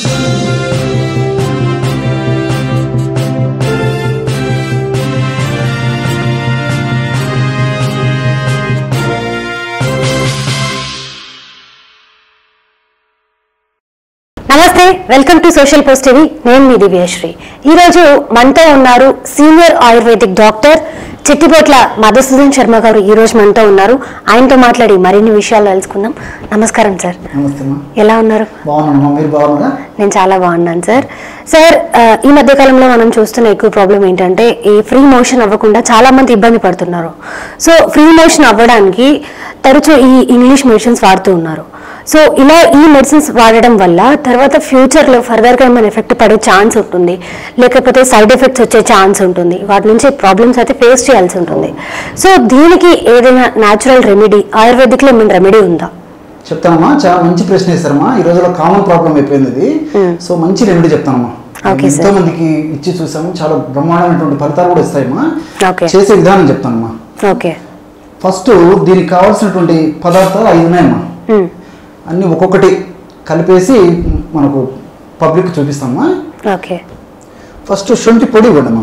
నమస్తే, welcome to social post TV. నేను మీ దివ్యశ్రీ. ఈరోజు మనతో ఉన్నారు senior ayurvedic doctor Chittipotla Madhusudan Sharma గారు. ఈ రోజు మనతో ఉన్నారు. ఆయనతో మాట్లాడి మరిన్ని విషయాలు తెలుసుకుందాం. నమస్కారం సార్. ఎలా ఉన్నారు? నేను చాలా బాగున్నాను సార్. సార్, ఈ మధ్య కాలంలో మనం చూస్తున్న ఎక్కువ ప్రాబ్లం ఏంటంటే ఈ ఫ్రీ మోషన్ అవ్వకుండా చాలా మంది ఇబ్బంది పడుతున్నారు. సో ఫ్రీ మోషన్ అవ్వడానికి తరచూ ఈ ఇంగ్లీష్ మెడిసిన్స్ వాడుతూ ఉన్నారు. సో ఇలా ఈ మెడిసిన్స్ వాడడం వల్ల తర్వాత ఫ్యూచర్లో ఫర్దర్గా ఏమైనా ఎఫెక్ట్ పడే ఛాన్స్ ఉంటుంది, లేకపోతే సైడ్ ఎఫెక్ట్స్ వచ్చే ఛాన్స్ ఉంటుంది, వాటి నుంచి ప్రాబ్లమ్స్ అయితే ఫేస్ చేయాల్సి ఉంటుంది. సో దీనికి ఏదైనా న్యాచురల్ రెమెడీ, ఆయుర్వేదిక్లో ఏమైనా రెమెడీ ఉందా? చెప్తానమ్మా. చాలా మంచి ప్రశ్న వేస్తారమ్మా. ఈ రోజుల్లో కామన్ ప్రాబ్లం అయిపోయింది ఇది. సో మంచి రెమెడీ చెప్తానమ్మా. ఎంతో మందికి ఇచ్చి చూసాము, చాలా బ్రహ్మాండమైనటువంటి ఫలితాలు కూడా ఇస్తాయమ్మా. చేసే విధానం చెప్తానమ్మా. ఫస్ట్ దీనికి కావాల్సినటువంటి పదార్థాలు 5 ఉన్నాయమ్మా. అన్ని ఒక్కొక్కటి కలిపేసి మనకు పబ్లిక్ చూపిస్తామా. ఫస్ట్ శొంఠి పొడి ఇవ్వండమ్మా.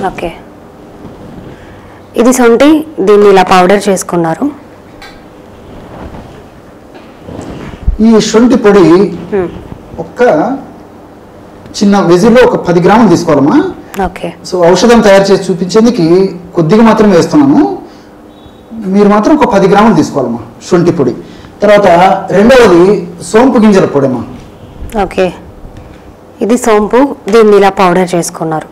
ఇది శొంఠి, దీన్ని ఇలా పౌడర్ చేసుకున్నారు. ఈ శొంఠి పొడి ఒక చిన్న వెజిలో ఒక 10 గ్రాములు తీసుకోవాలమ్మా. సో ఔషధం తయారు చేసి చూపించేందుకు కొద్దిగా మాత్రమే వేస్తున్నాను. మీరు మాత్రం ఒక 10 గ్రాములు తీసుకోవాలమ్మా శొంఠి పొడి. తర్వాత రెండవది సోంపు గింజల పొడమ్మా. ఇది సోంపు, దీన్ని ఇలా పౌడర్ చేసుకున్నారు.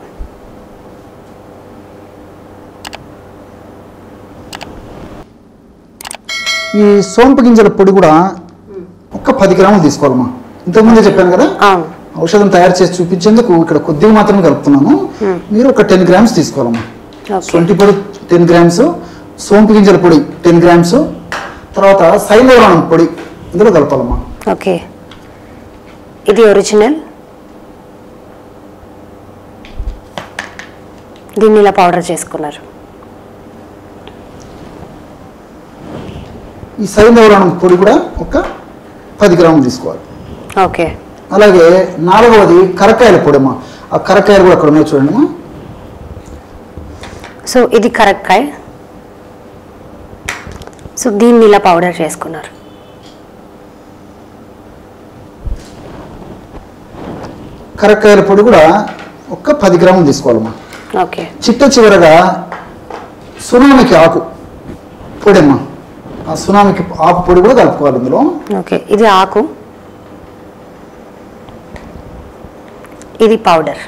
ఈ సోంపు గింజల పొడి కూడా ఒక 10 గ్రాములు తీసుకోవాలమ్మా. ఇంతకుముందే చెప్పాను కదా, ఔషధం తయారు చేసి చూపించేందుకు ఇక్కడ కొద్దిగా మాత్రమే కలుపుతున్నాను. మీరు ఒక 10 గ్రామ్స్ తీసుకోవాలమ్మా. సొంటి పొడి 10 గ్రామ్స్, సోంపు గింజల పొడి 10 గ్రామ్స్, తర్వాత సైలవరణం పొడి ఇందులో కలపాలమ్మా. ఇది ఒరిజినల్, దీన్ని ఇలా పౌడర్ చేసుకున్నారు. ఈ సైలవరణం పొడి కూడా ఒక 10 గ్రాములు తీసుకోవాలి. అలాగే నాలుగవది కరకాయల పొడి అమ్మా. ఆ కరకాయలు కూడా అక్కడ ఉన్నాయి చూడండి అమ్మా. సో ఇది కరక్కాయ. సో దీన్ని ఇలా పౌడర్ చేసుకున్నారు. కరక్కాయల పొడి కూడా ఒక 10 గ్రాములు తీసుకోవాలమ్మా. చిట్ట చివరగా సునామికి ఆకు పొడి అమ్మా. ఆ సునామికి ఆకు పొడి కూడా కలుపుకోవాలి ఇందులో. ఇది ఆకు, ఇది పౌడర్.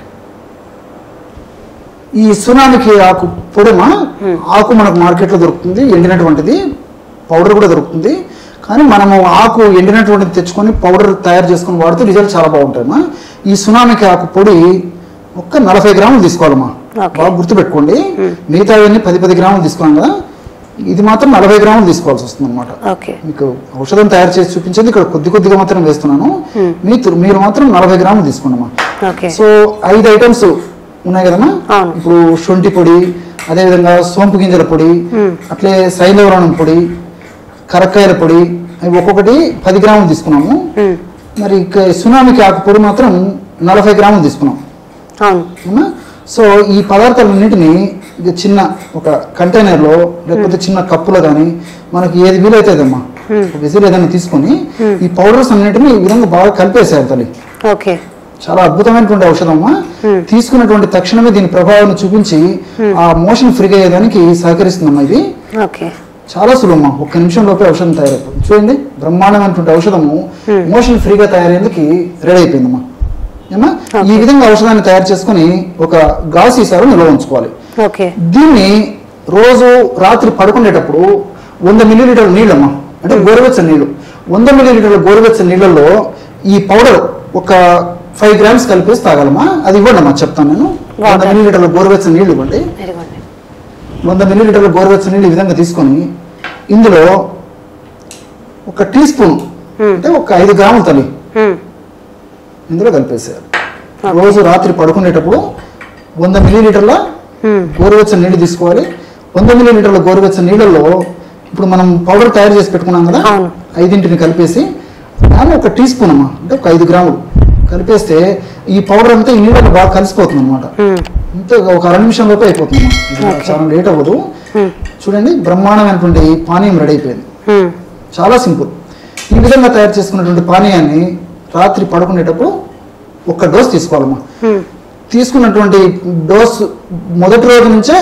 ఈ సునామికి ఆకు పొడిమా, ఆకు మనకు మార్కెట్లో దొరుకుతుంది, ఎండినటువంటిది. పౌడర్ కూడా దొరుకుతుంది. కానీ మనము ఆకు ఎండినటువంటిది తెచ్చుకొని పౌడర్ తయారు చేసుకొని వాడితే రిజల్ట్ చాలా బాగుంటాయమ్మా. ఈ సునామికి ఆకు పొడి ఒక 40 గ్రాములు తీసుకోవాలమ్మా. బాగా గుర్తుపెట్టుకోండి. మిగతా 10 గ్రాములు తీసుకున్నాం కదా, ఇది మాత్రం 40 గ్రాములు తీసుకోవాల్సి వస్తుంది అనమాట. మీకు ఔషధం తయారు చేసి చూపించేది ఇక్కడ కొద్దిగా మాత్రం వేస్తున్నాను. మీరు మాత్రం 40 గ్రాములు తీసుకోండమ్మా. సో 5 ఐటమ్స్ ఉన్నాయి కదమ్మా. ఇప్పుడు శొంఠి పొడి, అదేవిధంగా సోంపు గింజల పొడి, అట్లే సైలవరణం పొడి, కరక్కాయల పొడి, అవి ఒక్కొక్కటి 10 గ్రాములు తీసుకున్నాము. మరి సునామికి ఆకు పొడి మాత్రం 40 గ్రాములు తీసుకున్నాం. సో ఈ పదార్థాలన్నింటినీ చిన్న ఒక కంటైనర్లో లేకపోతే చిన్న కప్పులో కానీ మనకి ఏది వీలైతుందమ్మా విజిల్ ఏదైనా తీసుకొని ఈ పౌడర్స్ అన్నింటినీ ఈ విధంగా బాగా కలిపేసేయాలి తల్లి. చాలా అద్భుతమైనటువంటి ఔషధం అమ్మా. తీసుకున్నటువంటి తక్షణమే దీని ప్రభావాన్ని చూపించి ఆ మోషన్ ఫ్రీగా అయ్యేదానికి సహకరిస్తుందమ్మా. ఇది చాలా సులభమ్మా. 1 నిమిషం లోపే ఔషధం తయారైపోతుంది. చూడండి, బ్రహ్మాండమైనటువంటి ఔషధము మోషన్ ఫ్రీగా తయారయ్యేందుకు రెడీ అయిపోయిందమ్మా. ఈ విధంగా ఔషధాన్ని తయారు చేసుకుని ఒక గాజు సీసాలో నిల్వ ఉంచుకోవాలి. దీన్ని రోజు రాత్రి పడుకునేటప్పుడు 100 మిల్లీలీటర్ల నీళ్ళమ్మా, అంటే గోరువెచ్చని నీళ్ళు, 100 మిల్లీలీటర్ల గోరువెచ్చని నీళ్ళల్లో ఈ పౌడర్ ఒక 5 గ్రామ్స్ కలిపేసి తాగాలమ్మా. అది ఇవ్వండి అమ్మా, చెప్తాను నేను. 100 మిల్లీలీటర్ల గోరువెచ్చని నీళ్ళు ఇవ్వండి. 100 మిల్లీలీటర్ల గోరువెచ్చని నీళ్ళు ఈ విధంగా తీసుకొని ఇందులో ఒక టీ స్పూన్ అంటే ఒక 5 గ్రాముల తల్లి ఇందులో కలిపేసేయాలి. రోజు రాత్రి పడుకునేటప్పుడు 100 మిల్లీలీటర్ల గోరువెచ్చని నీళ్ళు తీసుకోవాలి. 100 మిల్లీలీటర్ల గోరువెచ్చని నీళ్ళల్లో ఇప్పుడు మనం పౌడర్ తయారు చేసి పెట్టుకున్నాం కదా, 5ని కలిపేసి దాన్ని ఒక టీ స్పూన్ అమ్మా, అంటే ఒక 5 గ్రాములు కలిపేస్తే ఈ పౌడర్ అంతా ఈ నీళ్ళలో బాగా కలిసిపోతుంది అనమాట. అంతే ఒక 2 నిమిషంలోపే అయిపోతుంది. చాలా లేట్ అవ్వదు. చూడండి, బ్రహ్మాండమైనటువంటి పానీయం రెడీ అయిపోయింది. చాలా సింపుల్. ఈ విధంగా తయారు చేసుకున్నటువంటి పానీయాన్ని రాత్రి పడుకునేటప్పుడు 1 డోస్ తీసుకోవాలమ్మా. తీసుకున్నటువంటి డోస్ మొదటి రోజు నుంచే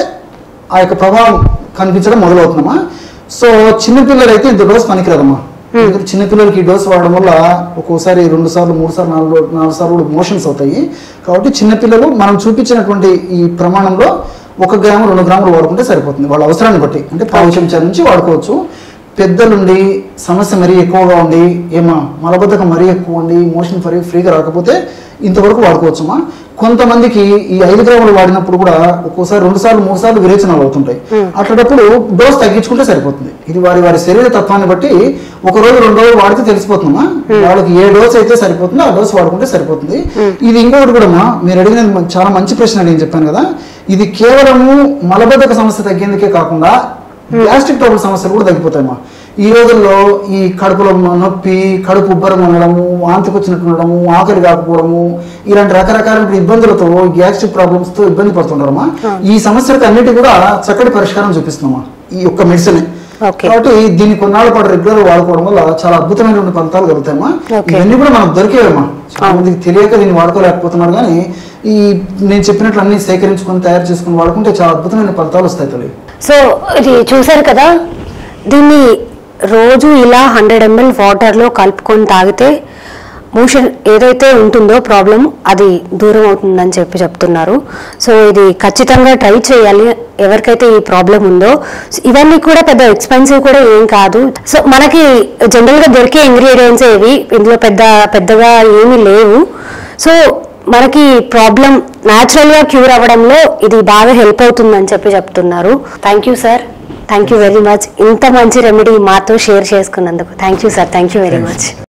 ఆ యొక్క ప్రభావం కనిపించడం మొదలవుతుందమ్మా. సో చిన్నపిల్లలు అయితే ఇంత డోస్ పనికిరాదమ్మా. చిన్నపిల్లలకి ఈ డోస్ వాడడం వల్ల ఒక్కోసారి 2 సార్లు 3 సార్లు 4 సార్లు మోషన్స్ అవుతాయి. కాబట్టి చిన్నపిల్లలు మనం చూపించినటువంటి ఈ ప్రమాణంలో 1 గ్రాము 2 గ్రాములు వాడుకుంటే సరిపోతుంది, వాళ్ళ అవసరాన్ని బట్టి. అంటే 1/4 చెంచా నుంచి వాడుకోవచ్చు. పెద్దలుండి సమస్య మరీ ఎక్కువగా ఉండి, మలబద్ధకం మరీ ఎక్కువ ఉండి, మోషన్ ఫ్రీగా రాకపోతే ఇంతవరకు వాడుకోవచ్చమ్మా. కొంతమందికి ఈ 5 గ్రాములు వాడినప్పుడు కూడా ఒక్కోసారి 2 సార్లు 3 సార్లు విరేచనాలు అవుతుంటాయి. అట్లాంటప్పుడు డోస్ తగ్గించుకుంటే సరిపోతుంది. ఇది వారి శరీర తత్వాన్ని బట్టి 1 రోజు 2 రోజులు వాడితే తెలిసిపోతుందమ్మా. వాళ్ళకి ఏ డోస్ అయితే సరిపోతుందో ఆ డోస్ వాడుకుంటే సరిపోతుంది. ఇది ఇంకొకటి కూడా మీరు అడిగిన చాలా మంచి ప్రశ్న నేను చెప్పాను కదా, ఇది కేవలము మలబద్ధక సమస్య తగ్గేందుకే కాకుండా గ్యాస్ట్రిక్ ట్రబుల్ సమస్యలు కూడా తగ్గిపోతాయమ్మా. ఈ రోజుల్లో ఈ కడుపులో నొప్పి, కడుపు ఉబ్బరం ఉండడము, వాంతికి వచ్చినట్టు ఉండడము, ఆకలి కాకపోవడము, ఇలాంటి రకరకాల ఇబ్బందులతో గ్యాస్ట్రిక్ ప్రాబ్లమ్స్ తో ఇబ్బంది పడుతుంటారమ్మా. ఈ సమస్యలకు అన్నిటి కూడా చక్కటి పరిష్కారం చూపిస్తున్నామా ఈ ఒక్క మెడిసిన్. కాబట్టి దీన్ని కొన్నాళ్ళ పాటు రెగ్యులర్ వాడుకోవడం వల్ల చాలా అద్భుతమైనటువంటి ఫలితాలు కలుగుతాయమ్మా. ఇవన్నీ కూడా మనకు దొరికేవమ్మా. చాలా మందికి తెలియక దీన్ని వాడుకోలేకపోతున్నారు. కానీ ఈ నేను చెప్పినట్లు అన్ని సేకరించుకొని తయారు చేసుకుని వాడుకుంటే చాలా అద్భుతమైన ఫలితాలు వస్తాయి తల్లి. సో ఇది చూసారు కదా, దీన్ని రోజు ఇలా 100 ml వాటర్లో కలుపుకొని తాగితే మోషన్ ఏదైతే ఉంటుందో ప్రాబ్లం అది దూరం అవుతుందని చెప్తున్నారు. సో ఇది ఖచ్చితంగా ట్రై చేయాలి ఎవరికైతే ఈ ప్రాబ్లం ఉందో. ఇవన్నీ కూడా పెద్ద ఎక్స్పెన్సివ్ కూడా ఏం కాదు. సో మనకి జనరల్గా దొరికే ఇంగ్రీడియంట్స్ ఏవి, ఇందులో పెద్దగా ఏమీ లేవు. సో మనకి ప్రాబ్లం న్యాచురల్గా క్యూర్ అవ్వడంలో ఇది బాగా హెల్ప్ అవుతుందని చెప్తున్నారు. Thank you sir, thank you very much. ఇంత మంచి రెమెడీ మాతో షేర్ చేసుకున్నందుకు thank you sir, thank you very much.